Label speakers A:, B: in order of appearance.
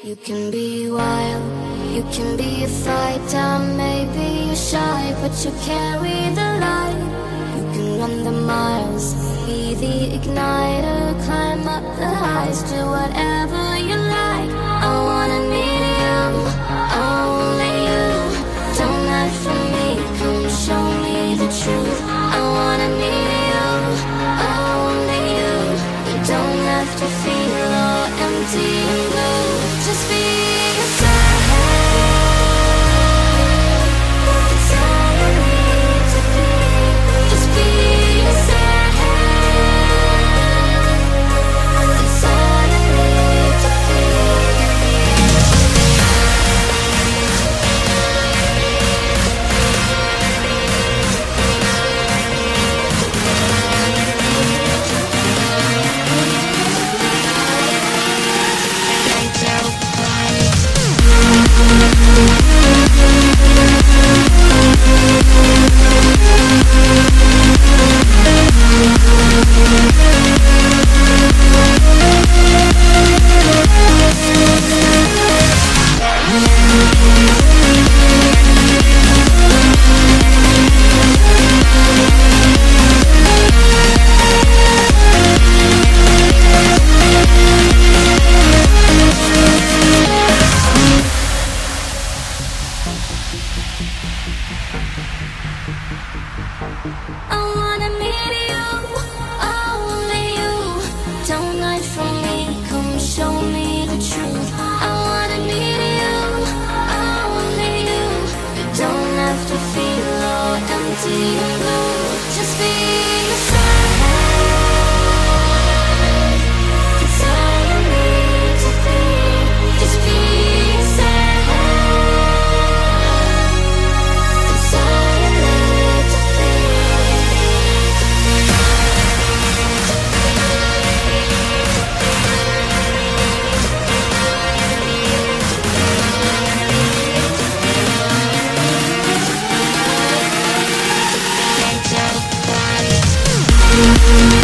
A: You can be wild, you can be a fighter. Maybe you're shy, but you carry the light. You can run the miles, be the igniter. Climb up the heights, do whatever you like. I wanna meet you, only you. Don't hide from me, come show me the truth. I wanna meet you, only you. You don't have to feel all empty and blue. Just be yourself. That's all you need to be. Just be yourself. That's all you need to be. I wanna meet you, only you. Don't hide from me, come show me the truth. I wanna meet you, only you. You don't have to feel all empty and blue. Just be yourself. That's all you need to be. Just be yourself. That's all you need to be. Body.